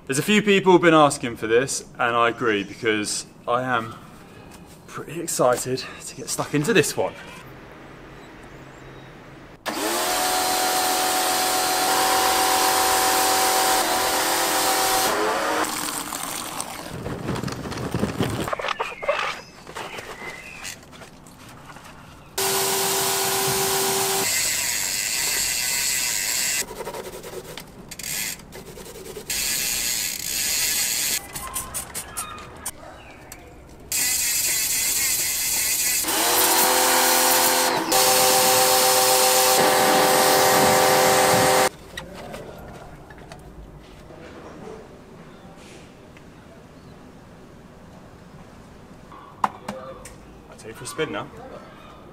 There's a few people who've been asking for this, and I agree because I am pretty excited to get stuck into this one. Take for a spin now.